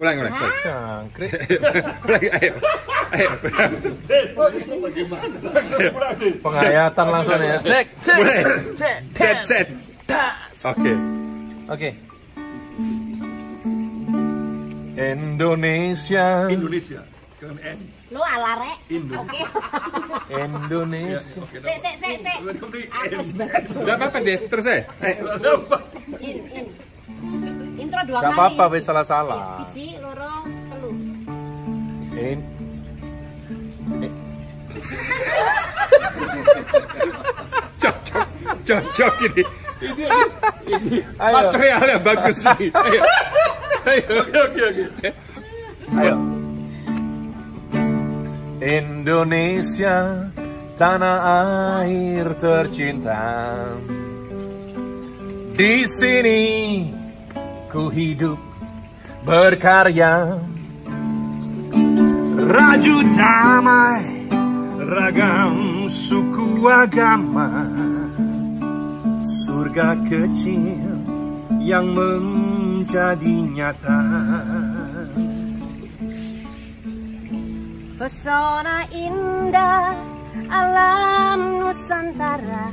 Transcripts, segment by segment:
Ulang. Jangkrik. Ulang, ayo. Penghayatan langsung ya. Cek. Set. Oke. Indonesia. Dengan N. Lu alarek. Oke. Indonesia. Sek. Apes banget. Enggak apa-apa deh, terus aja. In. Intro 2 kali. Gak apa-apa, wis salah-salah. Siji, loro, telu. Cocok ini. Ayo. Materialnya bagus ini. Ayo. Oke. Ayo. Indonesia, tanah air tercinta. Di sini ku hidup berkarya. Raju damai, ragam suku agama. Surga kecil yang menjadi nyata. Pesona indah alam Nusantara,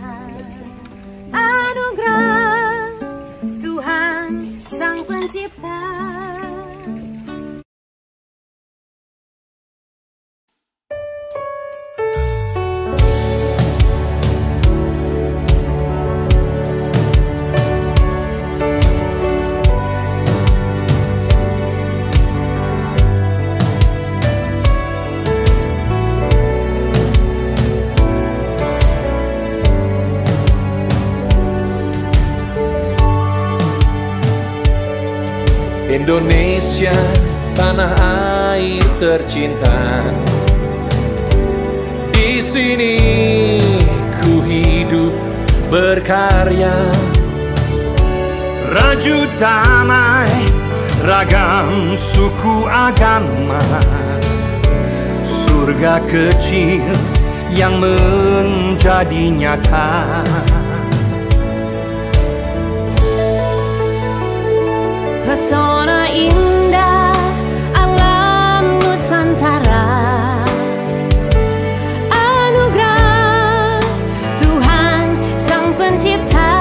anugerah Tuhan Sang Pencipta. Indonesia, tanah air tercinta. Di sini ku hidup berkarya. Raju damai, ragam suku agama. Surga kecil yang menjadi nyata. Pesona indah alam Nusantara, anugerah Tuhan Sang Pencipta.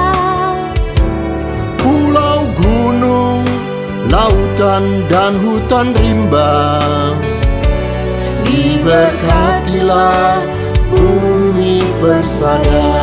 Pulau, gunung, lautan dan hutan rimba, diberkatilah bumi persada.